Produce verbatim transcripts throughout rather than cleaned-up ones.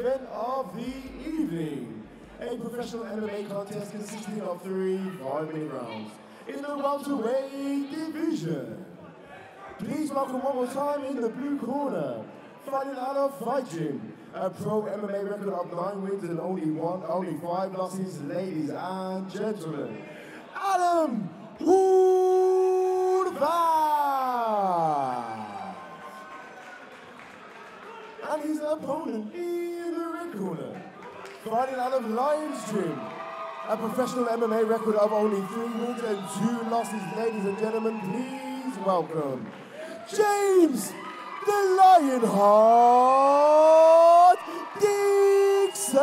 event of the evening. A professional M M A contest consisting of three five-minute rounds in the welterweight division. Please welcome one more time in the blue corner, fighting out of Fight Gym, a pro M M A record of nine wins and only one, only five losses, ladies and gentlemen, Adam Horvath. And his opponent in the red corner, fighting out of Lions Gym, a professional M M A record of only three wins and two losses, ladies and gentlemen, please welcome James the Lionheart Dixon.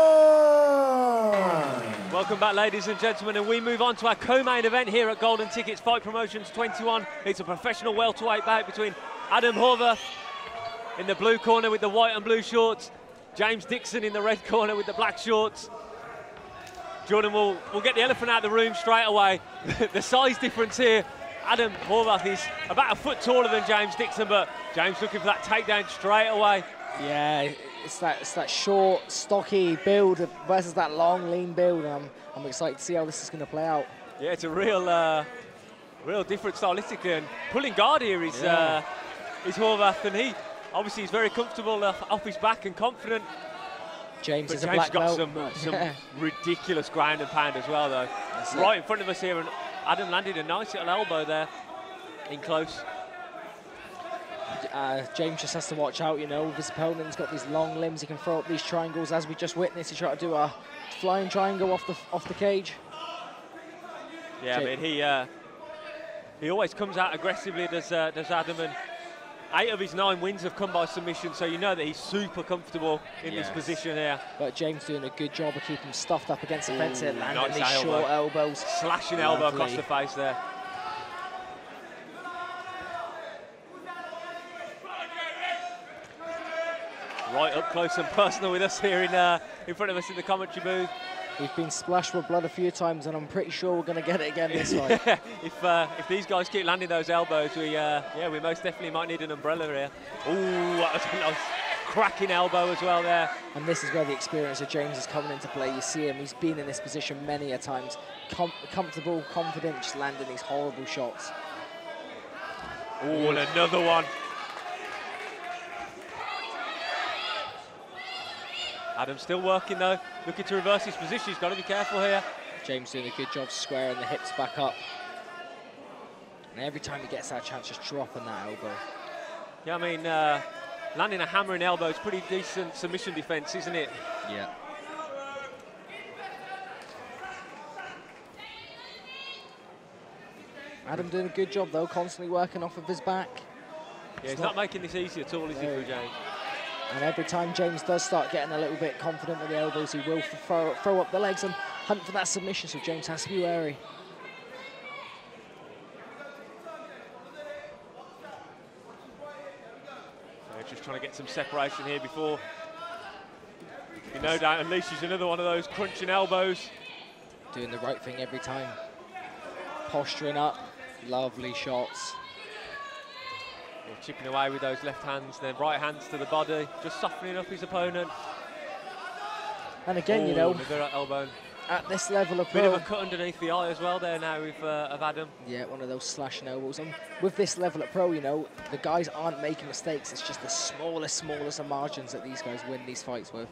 Welcome back, ladies and gentlemen, and we move on to our co-main event here at Golden Tickets Fight Promotions twenty-one. It's a professional welterweight bout between Adam Horvath in the blue corner with the white and blue shorts, James Dixon in the red corner with the black shorts. Jordan, will will get the elephant out of the room straight away. The size difference here. Adam Horvath is about a foot taller than James Dixon, but James looking for that takedown straight away. Yeah, it's that it's that short, stocky build versus that long, lean build, and I'm, I'm excited to see how this is going to play out. Yeah, it's a real, uh, real different stylistically, and pulling guard here is, yeah. uh, is Horvath, and he obviously is very comfortable uh, off his back and confident. James but is a James black got belt. some, some ridiculous ground and pound as well, though. That's right it. in front of us here, and Adam landed a nice little elbow there in close. Uh, James just has to watch out, you know, his opponent's got these long limbs, he can throw up these triangles, as we just witnessed. He tried to do a flying triangle off the off the cage. Yeah, James. I mean, he uh, he always comes out aggressively, does, uh, does Adam, and eight of his nine wins have come by submission, so you know that he's super comfortable in yes. this position here. But James doing a good job of keeping him stuffed up against the fence here, landing nice these elbow. short elbows. Slashing Lovely. elbow across the face there. Right up close and personal with us here in, uh, in front of us in the commentary booth. We've been splashed with blood a few times, and I'm pretty sure we're going to get it again this fight. Yeah, if uh, if these guys keep landing those elbows, we uh, yeah we most definitely might need an umbrella here. Ooh, that was a nice cracking elbow as well there. And this is where the experience of James is coming into play. You see him; he's been in this position many a times, Com comfortable, confident, just landing these horrible shots. Ooh, and another one. Adam's still working though, looking to reverse his position. He's got to be careful here. James doing a good job squaring the hips back up. And every time he gets that chance, just dropping that elbow. Yeah, I mean, uh, landing a hammering elbow is pretty decent submission defense, isn't it? Yeah. Adam doing a good job though, constantly working off of his back. Yeah, it's he's not, not making this easy at all, is he, for James? And every time James does start getting a little bit confident with the elbows, he will throw, throw up the legs and hunt for that submission, so James has to be wary. So just trying to get some separation here before, you no doubt, unleashes another one of those crunching elbows. Doing the right thing every time. Posturing up, lovely shots. Yeah, chipping away with those left hands, then right hands to the body, just softening up his opponent. And again, Ooh, you know, another elbow. At this level of bit pro, of a cut underneath the eye as well there now with uh, of Adam. Yeah, one of those slashing elbows. And with this level of pro, you know, the guys aren't making mistakes. It's just the smallest, smallest of margins that these guys win these fights with.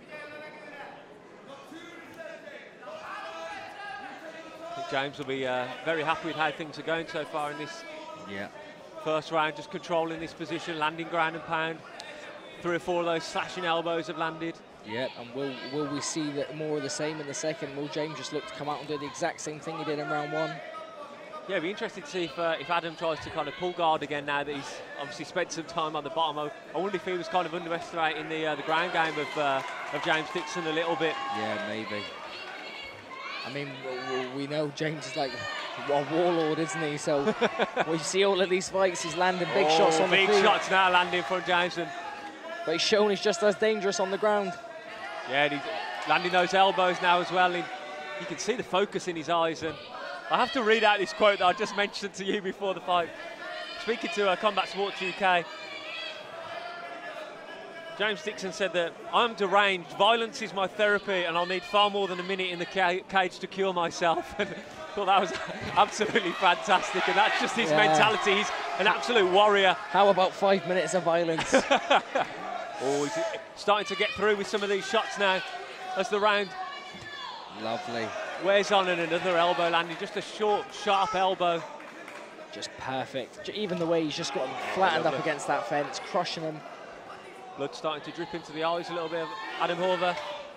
I think James will be uh, very happy with how things are going so far in this. Yeah. First round, just controlling this position, landing ground and pound. Three or four of those slashing elbows have landed. Yeah, and will will we see that more of the same in the second? Will James just look to come out and do the exact same thing he did in round one? Yeah, it'd be interesting to see if uh, if Adam tries to kind of pull guard again now that he's obviously spent some time on the bottom. I, I wonder if he was kind of underestimating the uh, the ground game of uh, of James Dixon a little bit. Yeah, maybe. I mean, we know James is like a warlord, isn't he? So we see all of these fights, he's landing big oh, shots on big the feet. Big shots now landing from James. And but he's shown he's just as dangerous on the ground. Yeah, and he's landing those elbows now as well. And you can see the focus in his eyes. And I have to read out this quote that I just mentioned to you before the fight. Speaking to uh, Combat Sports U K, James Dixon said that I'm deranged, violence is my therapy, and I'll need far more than a minute in the ca cage to cure myself. And I thought that was absolutely fantastic, and that's just his yeah. mentality. He's an absolute warrior. How about five minutes of violence? Oh, he's starting to get through with some of these shots now as the round lovely wears on, and another elbow landing, just a short, sharp elbow. Just perfect. Even the way he's just got him flattened up against that fence, crushing him. Blood starting to drip into the eyes a little bit of Adam Horvath.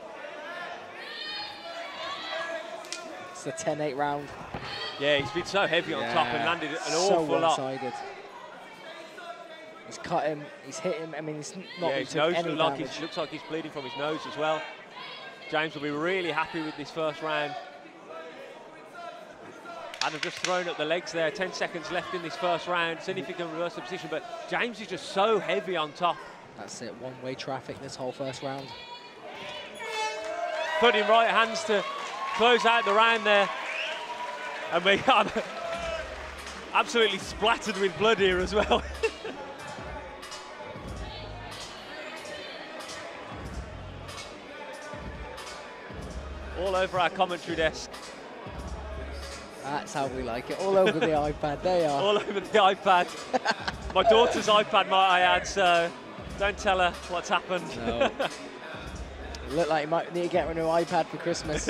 It's the ten eight round. Yeah, he's been so heavy on yeah. top and landed an so awful lot. one-sided. He's cut him, he's hit him. I mean, he's not yeah, his nose look like he's, looks like he's bleeding from his nose as well. James will be really happy with this first round. Adam just thrown up the legs there. ten seconds left in this first round. Seeing if he can reverse the position, but James is just so heavy on top. That's it, one-way traffic this whole first round. Putting right hands to close out the round there. And we are absolutely splattered with blood here as well. All over our commentary desk. That's how we like it, all over the iPad, they are. All over the iPad. My daughter's iPad, might I add, so don't tell her what's happened. No. You look like you might need to get her a new iPad for Christmas.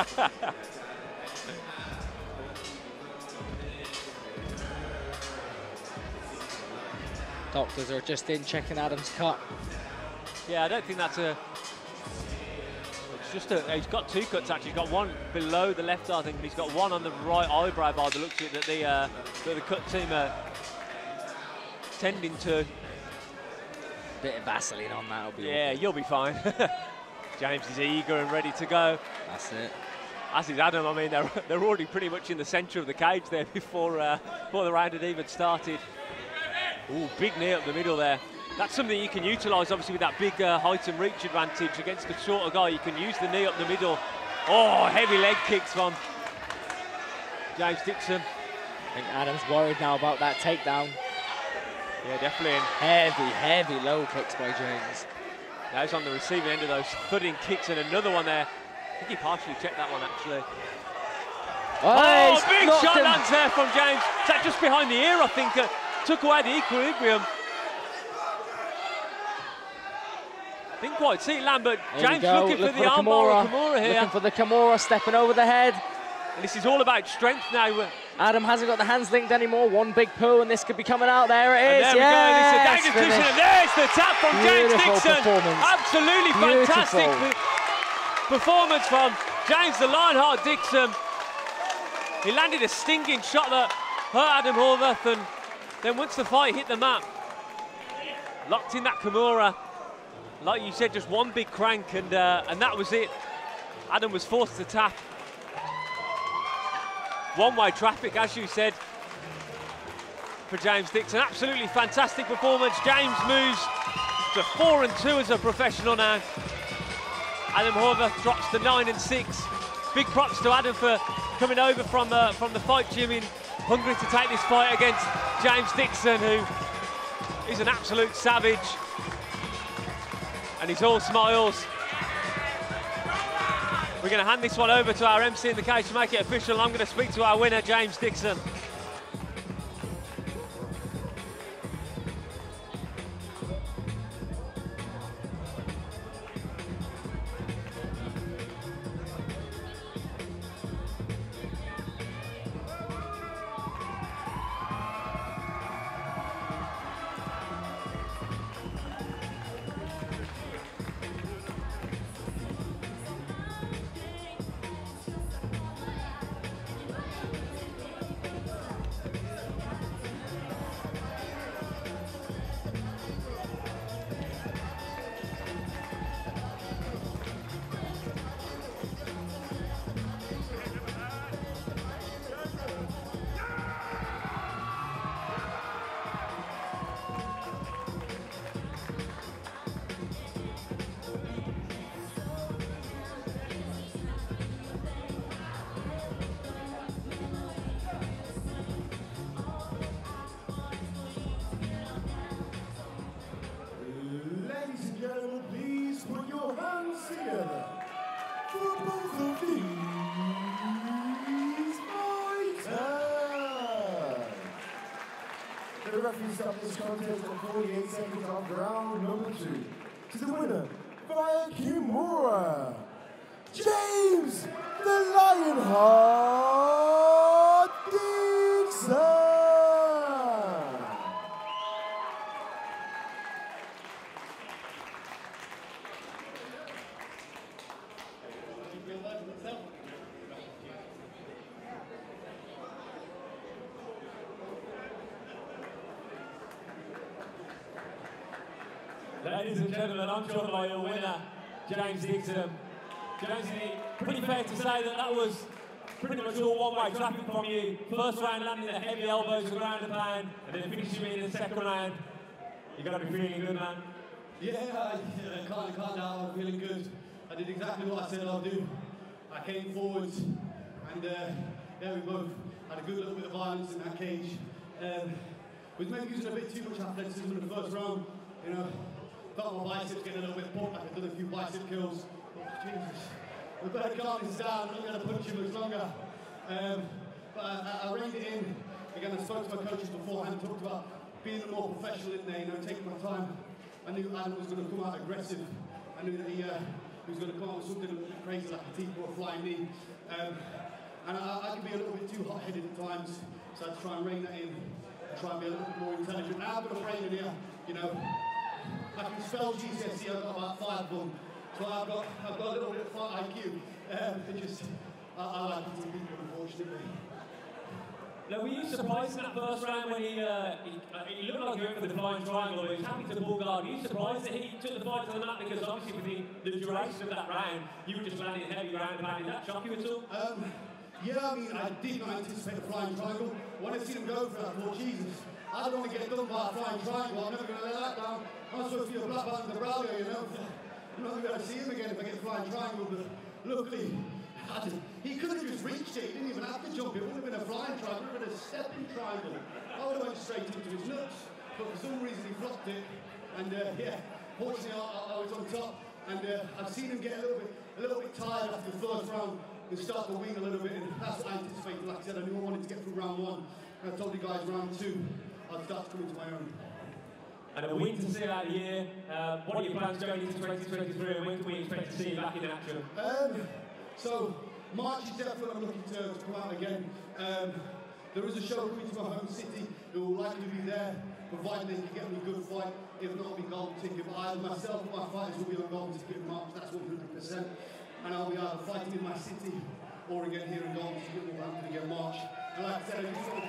Doctors are just in checking Adam's cut. Yeah, I don't think that's a... It's just a... He's got two cuts, actually. He's got one below the left eye, I think, and he's got one on the right eyebrow by the looks of it that the, uh, that the cut team are tending to. Bit of Vaseline on that will be Yeah, all good. You'll be fine. James is eager and ready to go. That's it. As is Adam. I mean, they're, they're already pretty much in the centre of the cage there before, uh, before the round had even started. Ooh, big knee up the middle there. That's something you can utilise, obviously, with that big uh, height and reach advantage against the shorter guy. You can use the knee up the middle. Oh, heavy leg kicks from James Dixon. I think Adam's worried now about that takedown. Yeah, definitely. Heavy, heavy low kicks by James. Now he's on the receiving end of those thudding kicks, and another one there. I think he partially checked that one, actually. Oh, oh big shot him. lands there from James. Is that just behind the ear, I think? Uh, took away the equilibrium. Didn't quite see it land, but Here James looking Look for the armbar of Kimura here. Looking for the Kimura, stepping over the head. And this is all about strength now. Adam hasn't got the hands linked anymore. One big poo, and this could be coming out. There it is. And there yes, we go. This is a dangerous position. And there's the tap from Beautiful James Dixon. Performance. Absolutely Beautiful. fantastic performance from James the Lionheart Dixon. He landed a stinging shot that hurt Adam Horvath, and then once the fight hit the mat, locked in that Kimura. Like you said, just one big crank, and uh, and that was it. Adam was forced to tap. One-way traffic, as you said, for James Dixon. Absolutely fantastic performance. James moves to four and two as a professional now. Adam Horvath drops to nine and six. Big props to Adam for coming over from uh, from the fight gym in Hungary to take this fight against James Dixon, who is an absolute savage. And he's all smiles. We're going to hand this one over to our M C in the cage to make it official. I'm going to speak to our winner, James Dixon. both of these fighters. The referee stopped this contest at forty-eight seconds of round number two. To the winner, via Kimura, James the Lionheart Dixon. Ladies and gentlemen, I'm joined by your winner, James Dixon. James, pretty fair to say that that was pretty much all one-way traffic from you. First round landing the heavy elbows and ground and pound, and then finishing in the second round. You got to be feeling good, man. Yeah, I uh, can't, can't doubt I'm feeling good. I did exactly what I said I'll do. I came forwards, and uh, yeah, we both had a good little bit of violence in that cage. Um, was maybe using a bit too much athleticism in the first round, you know. Felt my biceps getting a little bit pumped, like I've done a few bicep kills. Oh, Jesus. We better calm this down, I'm not going to punch you much longer. Um, but I, I reined it in. Again, I spoke to my coaches beforehand, talked about being a more professional in there, you know, taking my time. I knew Adam was going to come out aggressive. I knew that he, uh, he was going to come out with something a bit crazy like a teep or a flying knee. Um, and I, I can be a little bit too hot-headed at times, so I had to try and rein that in and try and be a little bit more intelligent. Now I've got a brain in here, you know. I can spell G C S E, I've got about five of them. So I've got, I've got a little bit of fight I Q. Um, it just, I, I like it to people, unfortunately. Now, were you surprised in that first round when he, uh, he, uh, he looked like he went for the flying triangle, but he was happy to bull guard? Were you surprised that he took the fight to the mat? Because obviously with the, the duration of that round, you were just landing heavy ground and pound. Did that shock you at all? Um, yeah, I mean, I did not anticipate a flying triangle. When I seen him go for that, I thought, Jesus, I don't want to get done by a flying triangle. I'm never going to let that down. I'm supposed to be a black belt in the brow there, you know. I'm not going to be able to see him again if I get a flying triangle, but luckily, I just, he could have just reached it. He didn't even have to jump. It wouldn't have been a flying triangle, it would have been a stepping triangle. I would have went straight into his nuts, but for some reason he flopped it. And uh, yeah, fortunately I, I was on top. And uh, I've seen him get a little bit, a little bit tired after the first round and start to wing a little bit. And that's what I anticipated. Like I said, I knew I wanted to get through round one. And I told you guys round two, I'd start to come into my own. And a win to see out the year. Uh, what are your plans going into twenty twenty-three, and when can we expect to see you back in action? Um, so, March is definitely I'm looking to, to come out again. Um, there is a show coming to my home city. It will likely be there, provided they can get me a good fight. If not, it'll be golden ticket. But either myself or my fighters will be on golden ticket in March. That's one hundred percent. And I'll be either fighting in my city or again here in golden ticket Wolverhampton again March. And like I said, I just sort of,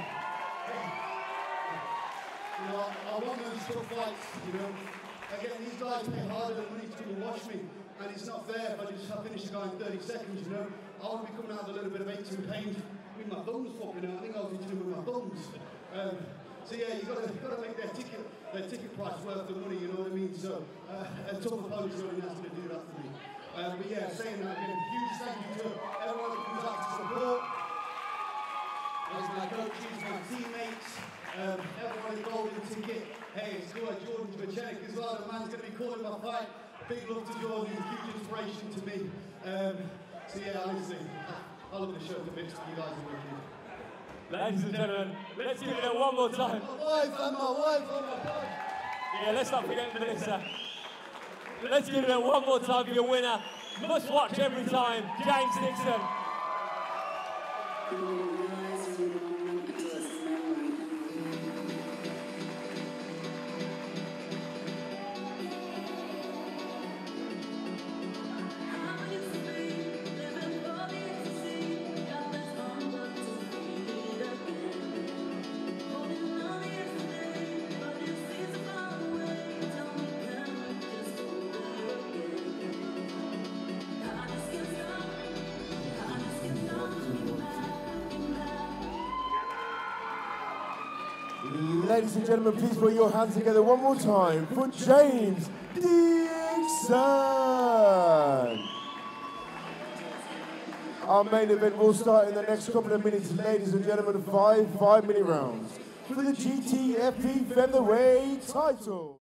you know, I, I want those tough fights, you know. Again, these guys pay harder than money to come and watch me, and it's not fair if I just I finish the guy in thirty seconds, you know. I want to be coming out with a little bit of aches and pains. I mean, my thumb's popping out. I think I was itching with my thumbs. Um, so yeah, you've got to, you've got to make their ticket, their ticket price worth the money, you know what I mean? So, uh, a tough opponent's really not going to do that for me. Um, but yeah, saying that again, huge thank you to everyone that comes out to support. There's my coaches, my teammates, um, everyone at Golden Ticket. Hey, it's good, Jordan Dvocenik as well. The man's going to be calling my fight. Big love to Jordan, he's a huge inspiration to me. Um, so yeah, honestly, I love the show to bits. You guys are wicked. Ladies and gentlemen, let's give it a one more time. My wife and my wife, oh my God. Yeah, let's not forget Melissa. Let's give it a one more time for your winner. Must watch every time, James Dixon. Ladies and gentlemen, please put your hands together one more time for James Dixon. Our main event will start in the next couple of minutes, ladies and gentlemen. Five five-minute rounds for the G T F P Featherweight title.